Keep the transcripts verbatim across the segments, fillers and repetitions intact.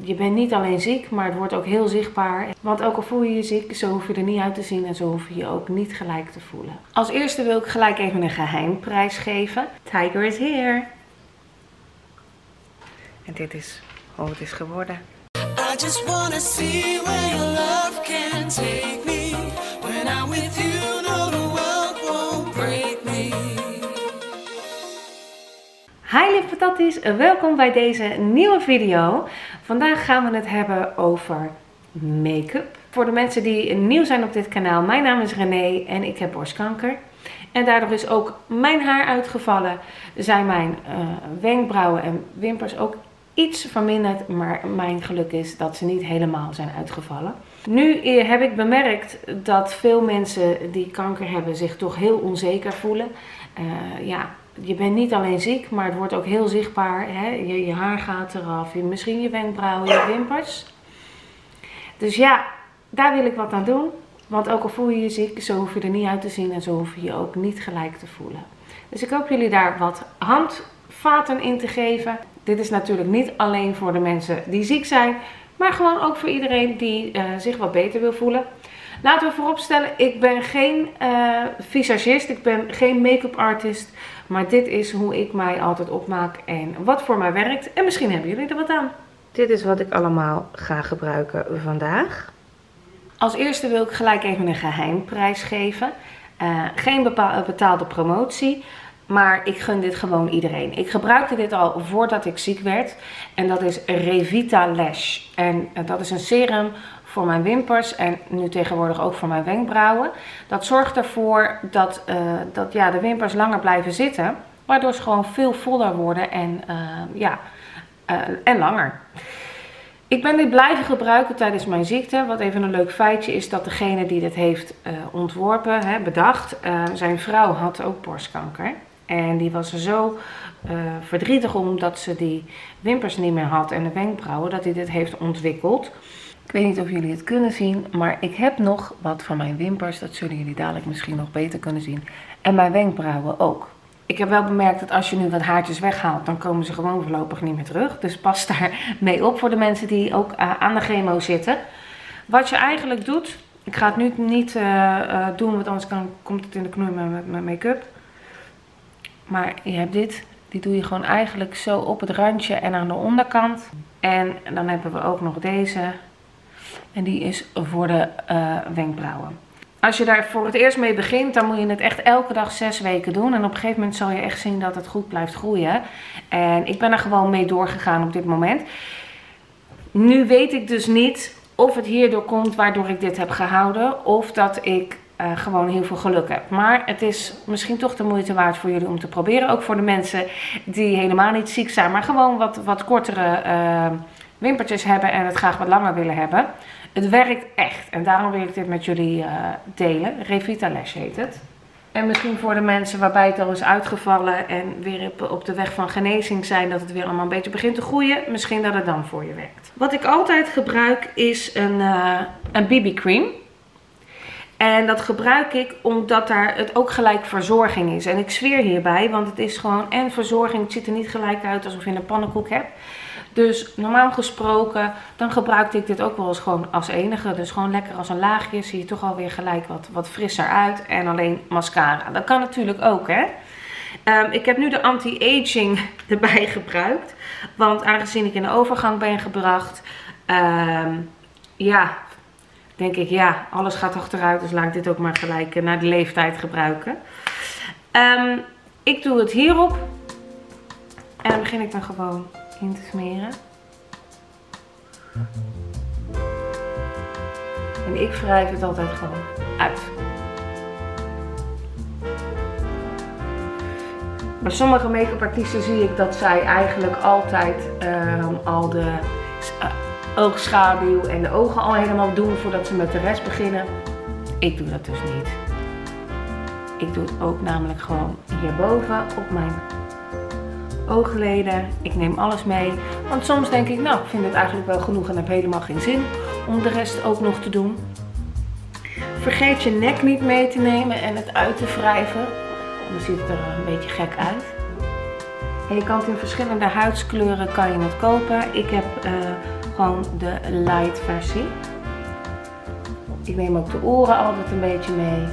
je bent niet alleen ziek, maar het wordt ook heel zichtbaar. Want ook al voel je je ziek, zo hoef je er niet uit te zien en zo hoef je je ook niet gelijk te voelen. Als eerste wil ik gelijk even een geheimprijs geven. Tiger is here. En dit is hoe het is geworden. I just wanna see where your love can take me. When I'm with you, no, the world won't break me. Hi lieve patatties, welkom bij deze nieuwe video. Vandaag gaan we het hebben over make-up. Voor de mensen die nieuw zijn op dit kanaal, mijn naam is René en ik heb borstkanker. En daardoor is ook mijn haar uitgevallen. Zijn mijn uh, wenkbrauwen en wimpers ook iets verminderd, maar mijn geluk is dat ze niet helemaal zijn uitgevallen. Nu heb ik bemerkt dat veel mensen die kanker hebben zich toch heel onzeker voelen. Uh, ja, je bent niet alleen ziek, maar het wordt ook heel zichtbaar. Hè? Je, je haar gaat eraf, je, misschien je wenkbrauwen, je wimpers. Dus ja, daar wil ik wat aan doen. Want ook al voel je je ziek, zo hoef je er niet uit te zien en zo hoef je je ook niet gelijk te voelen. Dus ik hoop jullie daar wat handvaten in te geven. Dit is natuurlijk niet alleen voor de mensen die ziek zijn, maar gewoon ook voor iedereen die uh, zich wat beter wil voelen. Laten we vooropstellen, ik ben geen uh, visagist, ik ben geen make-up artist, maar dit is hoe ik mij altijd opmaak en wat voor mij werkt. En misschien hebben jullie er wat aan. Dit is wat ik allemaal ga gebruiken vandaag. Als eerste wil ik gelijk even een geheimprijs geven. Uh, geen betaalde promotie. Maar ik gun dit gewoon iedereen. Ik gebruikte dit al voordat ik ziek werd. En dat is Revita Lash. En dat is een serum voor mijn wimpers. En nu tegenwoordig ook voor mijn wenkbrauwen. Dat zorgt ervoor dat, uh, dat ja, de wimpers langer blijven zitten. Waardoor ze gewoon veel voller worden en, uh, ja, uh, en langer. Ik ben dit blijven gebruiken tijdens mijn ziekte. Wat even een leuk feitje is dat degene die dit heeft uh, ontworpen, hè, bedacht. Uh, zijn vrouw had ook borstkanker. En die was er zo uh, verdrietig om dat ze die wimpers niet meer had en de wenkbrauwen, dat hij dit heeft ontwikkeld. Ik weet niet of jullie het kunnen zien, maar ik heb nog wat van mijn wimpers. Dat zullen jullie dadelijk misschien nog beter kunnen zien. En mijn wenkbrauwen ook. Ik heb wel bemerkt dat als je nu wat haartjes weghaalt, dan komen ze gewoon voorlopig niet meer terug. Dus pas daar mee op voor de mensen die ook uh, aan de chemo zitten. Wat je eigenlijk doet, ik ga het nu niet uh, uh, doen, want anders kan, komt het in de knoei met mijn make-up. Maar je hebt dit, die doe je gewoon eigenlijk zo op het randje en aan de onderkant. En dan hebben we ook nog deze. En die is voor de uh, wenkbrauwen. Als je daar voor het eerst mee begint, dan moet je het echt elke dag zes weken doen. En op een gegeven moment zal je echt zien dat het goed blijft groeien. En ik ben er gewoon mee doorgegaan op dit moment. Nu weet ik dus niet of het hierdoor komt waardoor ik dit heb gehouden. Of dat ik uh, gewoon heel veel geluk heb. Maar het is misschien toch de moeite waard voor jullie om te proberen. Ook voor de mensen die helemaal niet ziek zijn, maar gewoon wat, wat kortere uh, wimpertjes hebben en het graag wat langer willen hebben. Het werkt echt en daarom wil ik dit met jullie uh, delen. Revita Lash heet het. En misschien voor de mensen waarbij het al is uitgevallen en weer op, op de weg van genezing zijn, dat het weer allemaal een beetje begint te groeien. Misschien dat het dan voor je werkt. Wat ik altijd gebruik is een, uh, een B B cream. En dat gebruik ik omdat daar het ook gelijk verzorging is. En ik zweer hierbij, want het is gewoon en verzorging. Het ziet er niet gelijk uit alsof je een pannenkoek hebt. Dus normaal gesproken, dan gebruikte ik dit ook wel eens gewoon als enige. Dus gewoon lekker als een laagje, zie je toch alweer gelijk wat, wat frisser uit. En alleen mascara. Dat kan natuurlijk ook, hè. Um, ik heb nu de anti-aging erbij gebruikt. Want aangezien ik in de overgang ben gebracht, um, ja, denk ik, ja, alles gaat achteruit. Dus laat ik dit ook maar gelijk naar de leeftijd gebruiken. Um, ik doe het hierop. En dan begin ik dan gewoon in te smeren. En ik wrijf het altijd gewoon uit. Bij sommige make-up artiesten zie ik dat zij eigenlijk altijd um, al de uh, oogschaduw en de ogen al helemaal doen voordat ze met de rest beginnen. Ik doe dat dus niet. Ik doe het ook namelijk gewoon hierboven op mijn oogleden. Ik neem alles mee. Want soms denk ik, nou, ik vind het eigenlijk wel genoeg en heb helemaal geen zin om de rest ook nog te doen. Vergeet je nek niet mee te nemen en het uit te wrijven. Dan ziet het er een beetje gek uit. En je kan het in verschillende huidskleuren kan je het kopen. Ik heb uh, gewoon de light versie. Ik neem ook de oren altijd een beetje mee.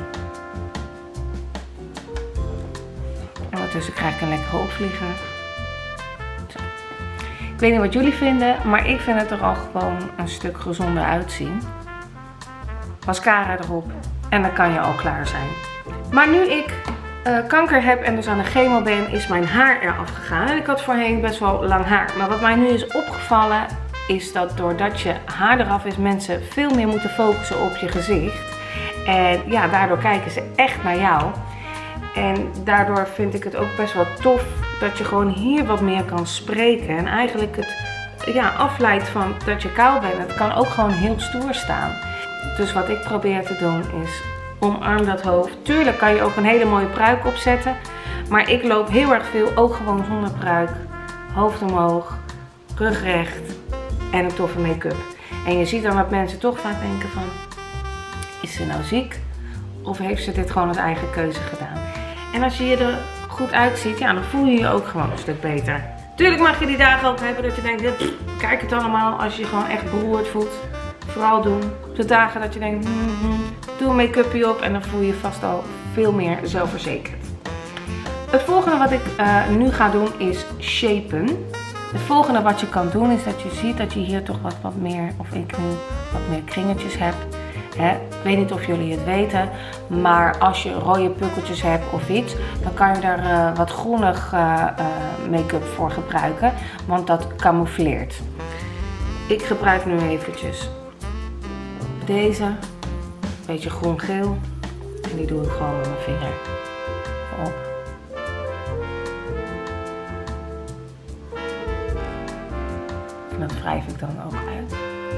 En ondertussen krijg ik een lekkere opvlieger. Zo. Ik weet niet wat jullie vinden, maar ik vind het er al gewoon een stuk gezonder uitzien. Mascara erop en dan kan je al klaar zijn. Maar nu ik uh, kanker heb en dus aan de chemo ben, is mijn haar eraf gegaan. En ik had voorheen best wel lang haar. Maar wat mij nu is opgevallen is dat doordat je haar eraf is, mensen veel meer moeten focussen op je gezicht. En ja, daardoor kijken ze echt naar jou. En daardoor vind ik het ook best wel tof dat je gewoon hier wat meer kan spreken. En eigenlijk het ja, afleidt van dat je kaal bent. Het kan ook gewoon heel stoer staan. Dus wat ik probeer te doen is omarm dat hoofd. Tuurlijk kan je ook een hele mooie pruik opzetten. Maar ik loop heel erg veel ook gewoon zonder pruik. Hoofd omhoog, rug recht en een toffe make-up. En je ziet dan dat mensen toch vaak denken van, is ze nou ziek? Of heeft ze dit gewoon als eigen keuze gedaan? En als je je er goed uitziet, ja, dan voel je je ook gewoon een stuk beter. Tuurlijk mag je die dagen ook hebben dat je denkt, kijk het allemaal, als je je gewoon echt beroerd voelt. Vooral doen. De dagen dat je denkt, mm, mm, doe een make-upje op en dan voel je je vast al veel meer zelfverzekerd. Het volgende wat ik uh, nu ga doen is shapen. Het volgende wat je kan doen is dat je ziet dat je hier toch wat, wat meer, of ik nu wat meer kringetjes heb. Hè? Ik weet niet of jullie het weten, maar als je rode pukkeltjes hebt of iets, dan kan je daar uh, wat groenig uh, uh, make-up voor gebruiken, want dat camoufleert. Ik gebruik nu eventjes deze, een beetje groen-geel, en die doe ik gewoon met mijn vinger op. En dat wrijf ik dan ook uit.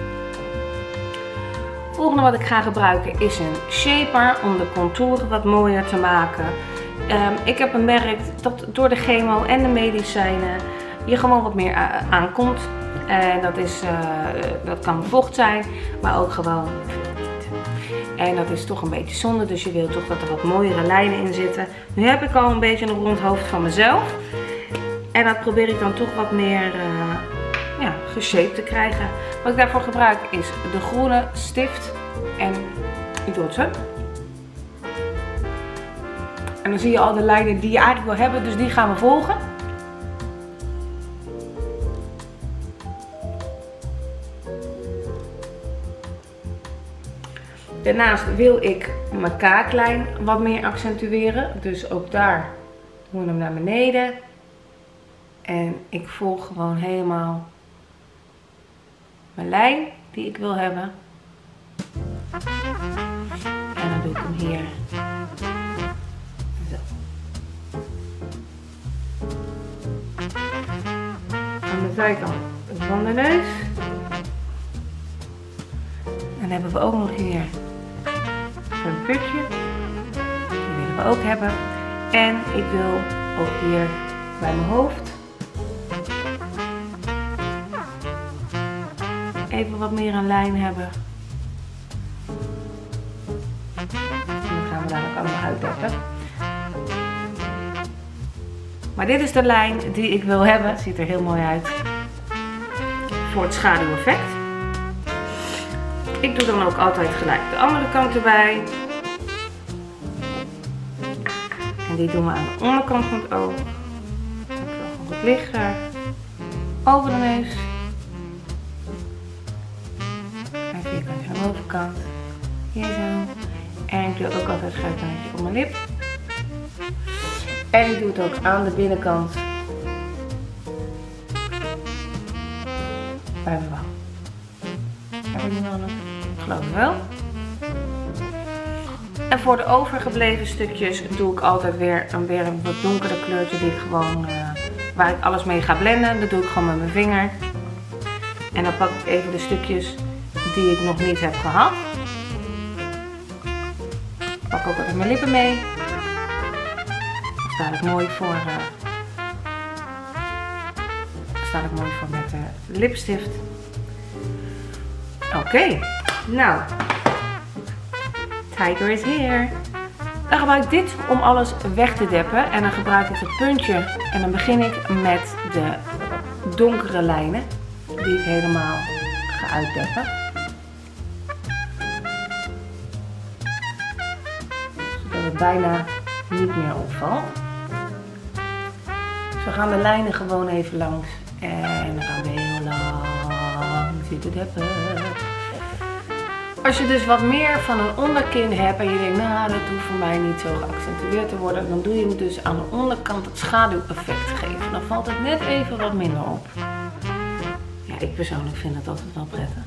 Het volgende wat ik ga gebruiken is een shaper om de contouren wat mooier te maken. Um, ik heb een merk dat door de chemo en de medicijnen je gewoon wat meer aankomt. En dat, is, uh, dat kan vocht zijn, maar ook gewoon en dat is toch een beetje zonde, dus je wilt toch dat er wat mooiere lijnen in zitten. Nu heb ik al een beetje een rond hoofd van mezelf. En dat probeer ik dan toch wat meer uh, ja, geshaped te krijgen. Wat ik daarvoor gebruik is de groene stift. En ik doe het zo. En dan zie je al de lijnen die je eigenlijk wil hebben, dus die gaan we volgen. Daarnaast wil ik mijn kaaklijn wat meer accentueren. Dus ook daar doen we hem naar beneden. En ik volg gewoon helemaal mijn lijn die ik wil hebben. En dan doe ik hem hier. Zo. Aan de zijkant van de neus. En dan hebben we ook nog hier een putje. Die willen we ook hebben. En ik wil ook hier bij mijn hoofd even wat meer een lijn hebben. En dat gaan we daar ook allemaal uitdekken. Maar dit is de lijn die ik wil hebben. Ziet er heel mooi uit. Voor het schaduweffect. Ik doe dan ook altijd gelijk de andere kant erbij. En die doen we aan de onderkant van het oog. Wat lichter. Over de neus. En vierkantje aan de bovenkant. Hier zo. En ik doe ook altijd schuif een beetje op mijn lip. En ik doe het ook aan de binnenkant. Bij mijn wang. Heb ik nu al nog? Ik geloof het wel. En voor de overgebleven stukjes doe ik altijd weer een, weer een wat donkerder kleurtje die ik gewoon, uh, waar ik alles mee ga blenden. Dat doe ik gewoon met mijn vinger. En dan pak ik even de stukjes die ik nog niet heb gehad. Pak ook altijd mijn lippen mee. Dat staat ik mooi voor, uh, dat staat ik mooi voor met de lipstift. Oké, okay. Nou, Tiger is here. Dan gebruik ik dit om alles weg te deppen. En dan gebruik ik het puntje en dan begin ik met de donkere lijnen. Die ik helemaal uitdekken. Zodat het bijna niet meer opvalt. Dus we gaan de lijnen gewoon even langs. En dan gaan we heel lang zitten deppen. Als je dus wat meer van een onderkin hebt en je denkt, nou dat hoeft voor mij niet zo geaccentueerd te worden. Dan doe je hem dus aan de onderkant het schaduweffect geven. Dan valt het net even wat minder op. Ja, ik persoonlijk vind het altijd wel prettig.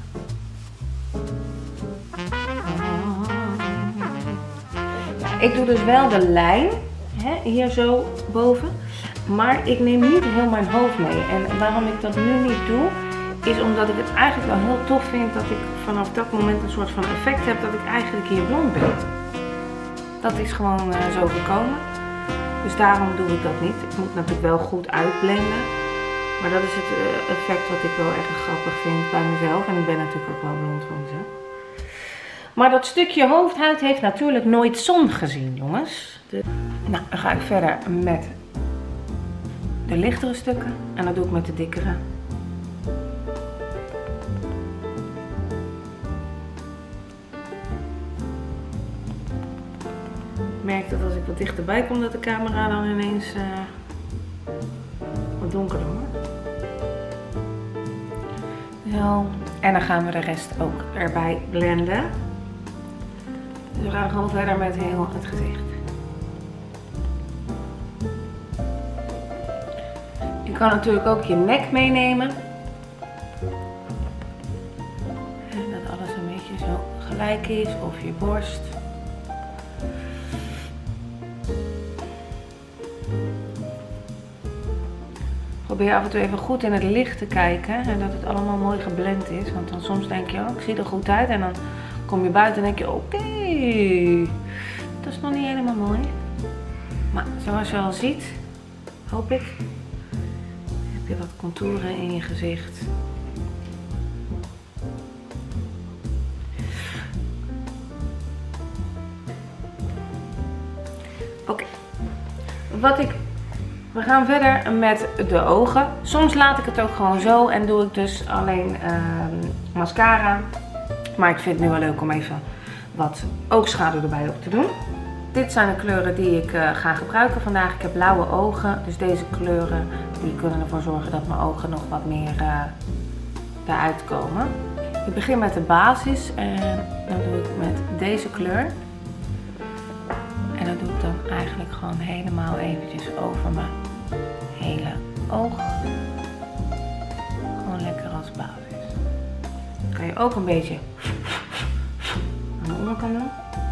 Ja, ik doe dus wel de lijn, hè, hier zo boven. Maar ik neem niet heel mijn hoofd mee. En waarom ik dat nu niet doe, is omdat ik het eigenlijk wel heel tof vind dat ik vanaf dat moment een soort van effect heb dat ik eigenlijk hier blond ben. Dat is gewoon uh, zo gekomen. Dus daarom doe ik dat niet. Ik moet natuurlijk wel goed uitblenden. Maar dat is het uh, effect wat ik wel erg grappig vind bij mezelf. En ik ben natuurlijk ook wel blond van mezelf. Maar dat stukje hoofdhuid heeft natuurlijk nooit zon gezien, jongens. De... Nou, dan ga ik verder met de lichtere stukken. En dat doe ik met de dikkere. Ik merk dat als ik wat dichterbij kom dat de camera dan ineens uh, wat donkerder wordt. Zo. En dan gaan we de rest ook erbij blenden. Dus we gaan gewoon verder met heel het gezicht. Je kan natuurlijk ook je nek meenemen. En dat alles een beetje zo gelijk is. Of je borst. Probeer af en toe even goed in het licht te kijken en dat het allemaal mooi geblend is. Want dan soms denk je, oh, ik zie er goed uit. En dan kom je buiten en denk je, oké, okay, dat is nog niet helemaal mooi. Maar zoals je al ziet, hoop ik, heb je wat contouren in je gezicht. Oké, okay. Wat ik... We gaan verder met de ogen. Soms laat ik het ook gewoon zo en doe ik dus alleen uh, mascara. Maar ik vind het nu wel leuk om even wat oogschaduw erbij op te doen. Dit zijn de kleuren die ik uh, ga gebruiken vandaag. Ik heb blauwe ogen, dus deze kleuren die kunnen ervoor zorgen dat mijn ogen nog wat meer uh, eruit komen. Ik begin met de basis en dan doe ik met deze kleur. En dat doe ik dan eigenlijk gewoon helemaal eventjes over mijn hele oog. Gewoon lekker als basis. Dan kan je ook een beetje aan de onderkant doen.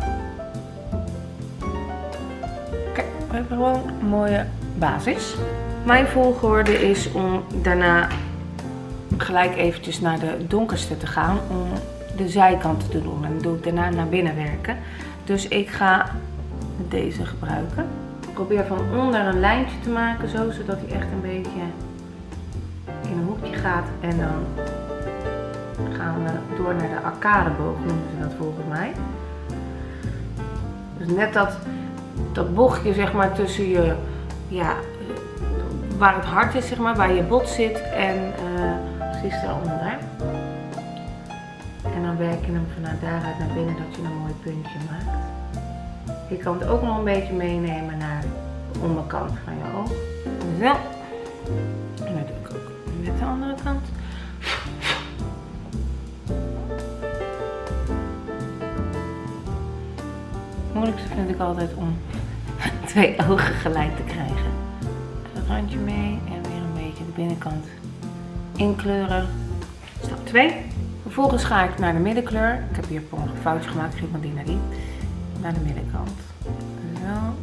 Kijk, we hebben gewoon een mooie basis. Mijn volgorde is om daarna gelijk eventjes naar de donkerste te gaan. Om de zijkanten te doen. En dan doe ik daarna naar binnen werken. Dus ik ga deze gebruiken. Ik probeer van onder een lijntje te maken, zo, zodat hij echt een beetje in een hoekje gaat. En dan gaan we door naar de arcadeboog, noemen ze dat volgens mij. Dus net dat, dat bochtje, zeg maar, tussen je, ja, waar het hart is, zeg maar, waar je bot zit en uh, precies daaronder. En dan werk je hem vanuit daaruit naar binnen, dat je een mooi puntje maakt. Je kan het ook nog een beetje meenemen naar de onderkant van je oog. Zo. En dat doe ik ook met de andere kant. Het moeilijkste vind ik altijd om twee ogen gelijk te krijgen. Het randje mee en weer een beetje de binnenkant inkleuren. Stap twee. Vervolgens ga ik naar de middenkleur. Ik heb hier een foutje gemaakt, ik van die naar die. Naar de middenkant. Zo.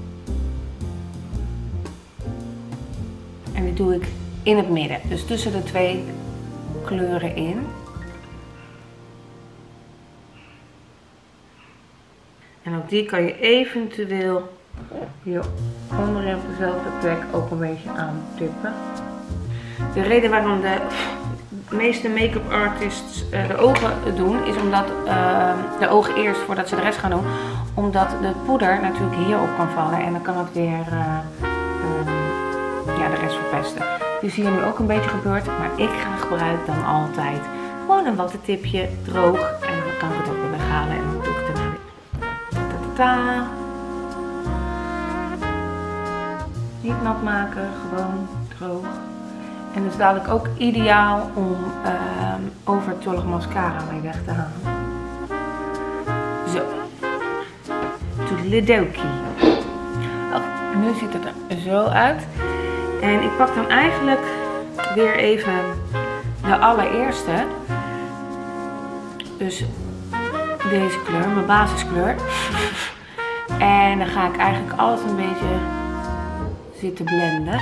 En die doe ik in het midden. Dus tussen de twee kleuren in. En ook die kan je eventueel hier onderin op dezelfde plek ook een beetje aantippen. De reden waarom de meeste make-up artists uh, de ogen doen, is omdat uh, de ogen eerst voordat ze de rest gaan doen, omdat de poeder natuurlijk hierop kan vallen en dan kan het weer uh, um, ja, de rest verpesten. Dit is hier nu ook een beetje gebeurd, maar ik ga gebruik dan altijd gewoon gewoon een wattentipje droog. En dan kan ik het ook weer weghalen en dan doe ik het erna weer. Ta-ta-ta. Niet nat maken, gewoon droog. En dus dadelijk ook ideaal om uh, overtollig mascara mee weg te halen. Zo. Toedeledokie. Oh, nu ziet het er zo uit. En ik pak dan eigenlijk weer even de allereerste. Dus deze kleur, mijn basiskleur. En dan ga ik eigenlijk alles een beetje zitten blenden.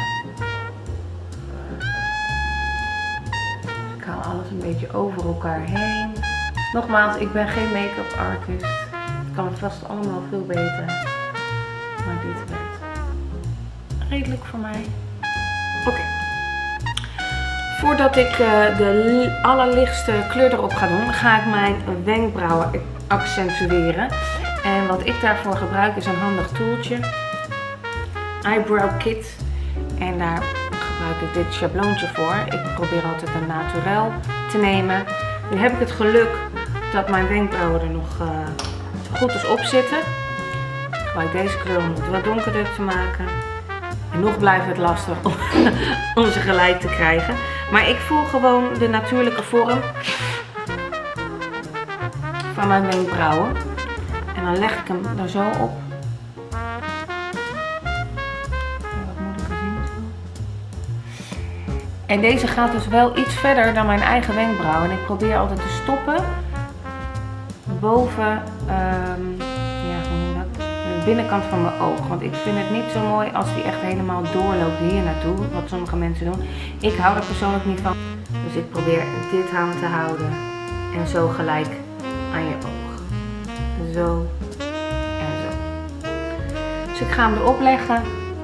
Ik haal alles een beetje over elkaar heen. Nogmaals, ik ben geen make-up artist. Het kan vast allemaal veel beter. Maar dit werkt redelijk voor mij. Oké. Okay. Voordat ik uh, de allerlichtste kleur erop ga doen, ga ik mijn wenkbrauwen accentueren. En wat ik daarvoor gebruik is een handig toeltje. Eyebrow Kit. En daar gebruik ik dit schabloontje voor. Ik probeer altijd een naturel te nemen. Nu heb ik het geluk dat mijn wenkbrauwen er nog uh, goed eens op zitten. Ik gebruik deze kleur om het wat donkerder te maken. En nog blijft het lastig om, om ze gelijk te krijgen. Maar ik voel gewoon de natuurlijke vorm van mijn wenkbrauwen. En dan leg ik hem er zo op. Wat moet ik er zien? En deze gaat dus wel iets verder dan mijn eigen wenkbrauw. En ik probeer altijd te stoppen boven um, ja, hoe noem dat? De binnenkant van mijn oog. Want ik vind het niet zo mooi als die echt helemaal doorloopt hier naartoe. Wat sommige mensen doen. Ik hou er persoonlijk niet van. Dus ik probeer dit aan te houden. En zo gelijk aan je oog. Zo en zo. Dus ik ga hem erop leggen.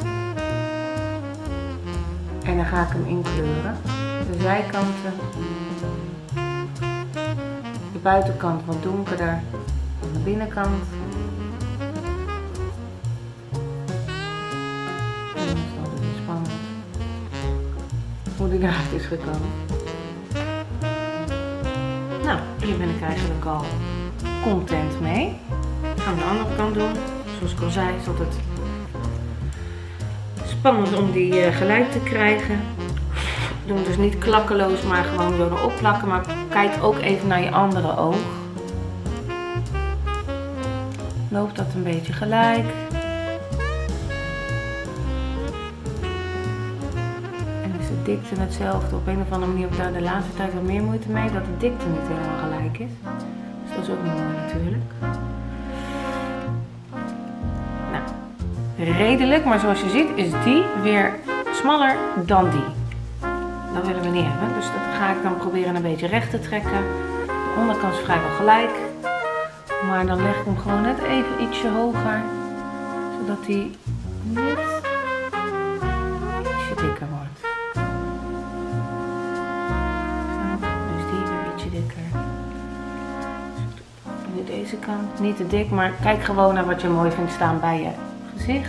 En dan ga ik hem inkleuren. De zijkanten. De buitenkant wat donkerder dan de binnenkant. Dat is altijd spannend. Hoe die eruit is gekomen. Nou, hier ben ik eigenlijk al content mee. Aan de andere kant doen. Zoals ik al zei, is altijd spannend om die uh, gelijk te krijgen. Doe hem dus niet klakkeloos, maar gewoon zo erop plakken. Maar kijk ook even naar je andere oog. Loopt dat een beetje gelijk. En is de dikte hetzelfde. Op een of andere manier heb ik daar de laatste tijd wat meer moeite mee. Dat de dikte niet helemaal gelijk is. Dus dat is ook niet mooi natuurlijk. Nou, redelijk. Maar zoals je ziet is die weer smaller dan die. Dat willen we niet hebben. Dus dat ga ik dan proberen een beetje recht te trekken. De onderkant is vrijwel gelijk. Maar dan leg ik hem gewoon net even ietsje hoger. Zodat hij net ietsje dikker wordt. Zo, dus die weer ietsje dikker. Nu deze kant. Niet te dik, maar kijk gewoon naar wat je mooi vindt staan bij je gezicht.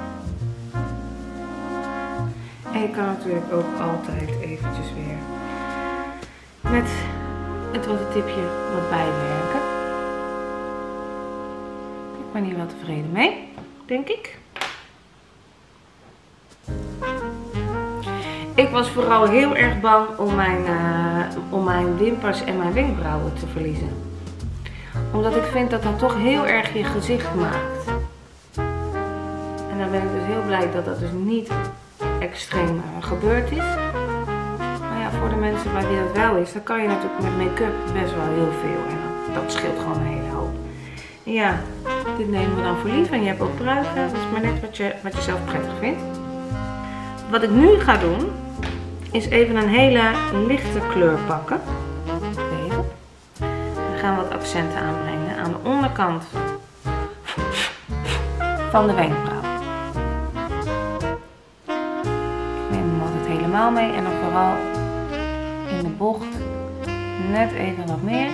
En je kan natuurlijk ook altijd eventjes weer met het wattentipje wat bijwerken. Ik ben hier wel tevreden mee, denk ik. Ik was vooral heel erg bang om mijn, uh, om mijn wimpers en mijn wenkbrauwen te verliezen. Omdat ik vind dat dat toch heel erg je gezicht maakt. En dan ben ik dus heel blij dat dat dus niet extreem uh, gebeurd is. Maar ja, voor de mensen bij wie dat wel is, dan kan je natuurlijk met make-up best wel heel veel. En dat scheelt gewoon een hele hoop. En ja, dit nemen we dan voor lief. En je hebt ook pruiken. Dat is maar net wat je, wat je zelf prettig vindt. Wat ik nu ga doen, is even een hele lichte kleur pakken. Even. We gaan wat accenten aanbrengen aan de onderkant van de wenkbrauw. Ik neem hem altijd helemaal mee en dan vooral in de bocht net even wat meer.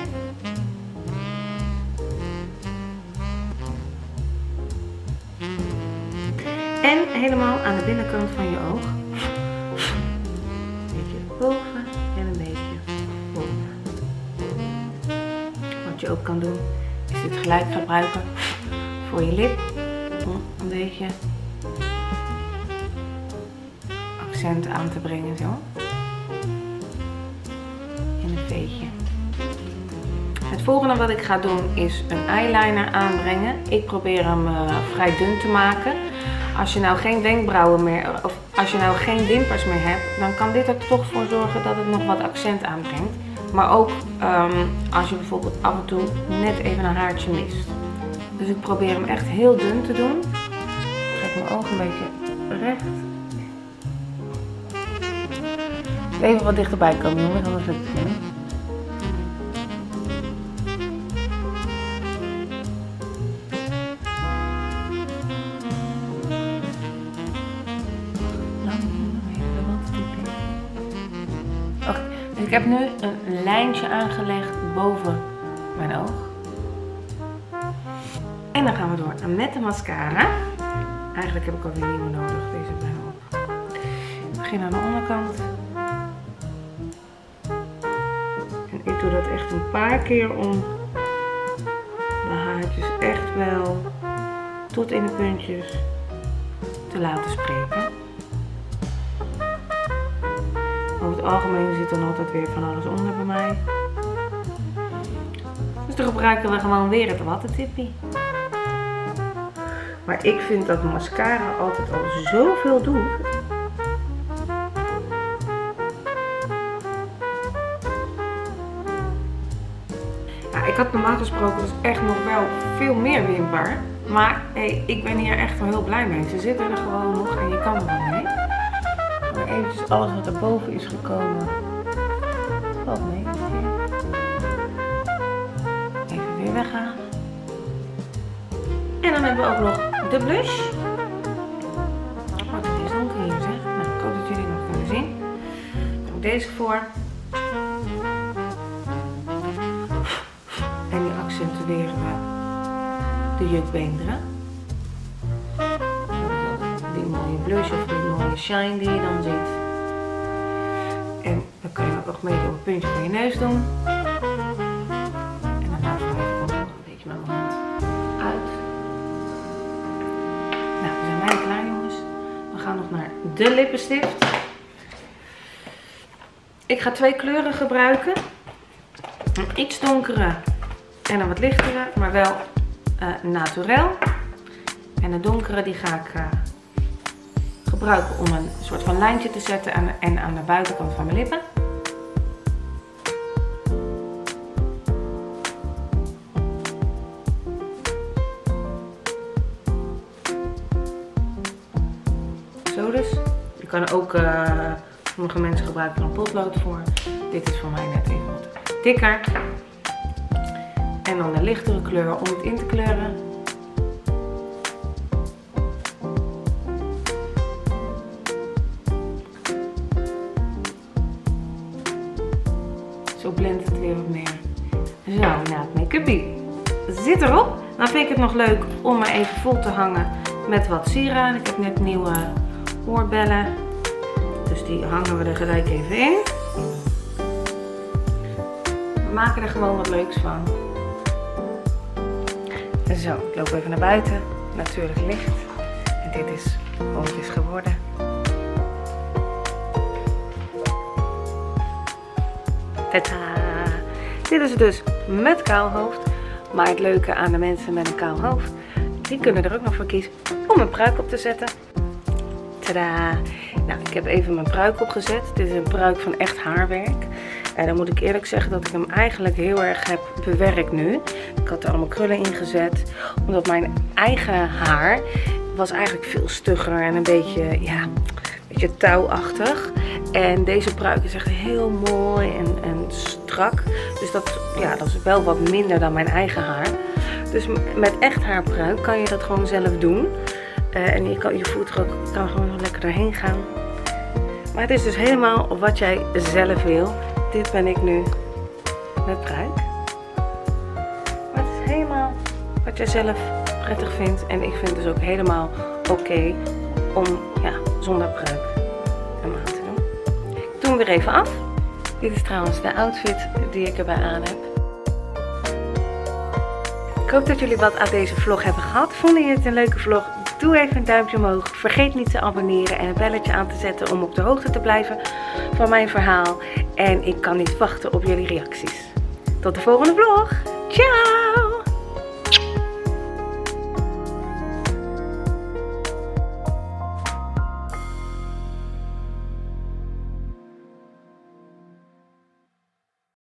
En helemaal aan de binnenkant van je oog. Een beetje boven en een beetje boven. wat je ook kan doen, is dit gelijk gebruiken voor je lip. Om een beetje accent aan te brengen zo. In een veetje. Het volgende wat ik ga doen is een eyeliner aanbrengen. Ik probeer hem uh, vrij dun te maken. Als je nou geen wenkbrauwen meer, of als je nou geen wimpers meer hebt, dan kan dit er toch voor zorgen dat het nog wat accent aanbrengt. Maar ook um, als je bijvoorbeeld af en toe net even een haartje mist. Dus ik probeer hem echt heel dun te doen. Ik trek mijn ogen een beetje recht. Even wat dichterbij komen jongens, anders lukt het niet. Oké, dus ik heb nu een lijntje aangelegd boven mijn oog. En dan gaan we door met de mascara. Eigenlijk heb ik alweer een nieuwe nodig, deze bij me op. Ik begin aan de onderkant. En ik doe dat echt een paar keer om de haartjes echt wel tot in de puntjes te laten spreken. Over het algemeen zit er altijd weer van alles onder bij mij. Dus dan gebruiken we gewoon weer het wattetippie. Maar ik vind dat mascara altijd al zoveel doet. Ja, ik had normaal gesproken dus echt nog wel veel meer wimper. Maar hey, ik ben hier echt wel heel blij mee. Ze zitten er gewoon nog en je kan er wel mee. Maar eventjes alles wat er boven is gekomen. Valt mee. Even weer weghalen. En dan hebben we ook nog de blush. Wat het is donker hier zeg. Nou, ik hoop dat jullie het nog kunnen zien. Dan heb ik deze voor. En die accentueren we de jukbeenderen. Die mooie blush of die mooie shine die je dan ziet. En dan kan je ook nog een beetje op het puntje van je neus doen. En daarna wrijf ik ook nog een beetje met mijn hand uit. Nou, we zijn bijna klaar jongens. We gaan nog naar de lippenstift. Ik ga twee kleuren gebruiken. Een iets donkere en een wat lichtere, maar wel uh, naturel. En de donkere die ga ik uh, gebruiken om een soort van lijntje te zetten aan, en aan de buitenkant van mijn lippen. Zo dus. Je kan ook, uh, sommige mensen gebruiken er een potlood voor. Dit is voor mij net even wat dikker. En dan de lichtere kleur om het in te kleuren. Zo blendt het weer wat meer. Zo, nou het make-upie zit erop. Dan vind ik het nog leuk om me even vol te hangen met wat sieraden. Ik heb net nieuwe oorbellen. Dus die hangen we er gelijk even in. We maken er gewoon wat leuks van. Zo, ik loop even naar buiten. Natuurlijk licht. En dit is hoe het is geworden. Tada! Dit is dus met kaal hoofd. Maar het leuke aan de mensen met een kaal hoofd, die kunnen er ook nog voor kiezen om een pruik op te zetten. Tadaa! Nou, ik heb even mijn pruik opgezet. Dit is een pruik van echt haarwerk. En dan moet ik eerlijk zeggen dat ik hem eigenlijk heel erg heb bewerkt nu. Ik had er allemaal krullen in gezet. Omdat mijn eigen haar was eigenlijk veel stugger en een beetje, ja, een beetje touwachtig. En deze pruik is echt heel mooi en, en strak. Dus dat, ja, dat is wel wat minder dan mijn eigen haar. Dus met echt haarpruik kan je dat gewoon zelf doen. Uh, en je, kan, je voet er ook, kan gewoon nog lekker doorheen gaan. Maar het is dus helemaal wat jij zelf wil. Dit ben ik nu met pruik. Maar het is helemaal wat jij zelf prettig vindt. En ik vind het dus ook helemaal oké okay om ja, zonder pruik hem aan te doen. Ik doe hem weer even af. Dit is trouwens de outfit die ik erbij aan heb. Ik hoop dat jullie wat aan deze vlog hebben gehad. Vonden je het een leuke vlog? Doe even een duimpje omhoog. Vergeet niet te abonneren en een belletje aan te zetten om op de hoogte te blijven van mijn verhaal. En ik kan niet wachten op jullie reacties. Tot de volgende vlog. Ciao!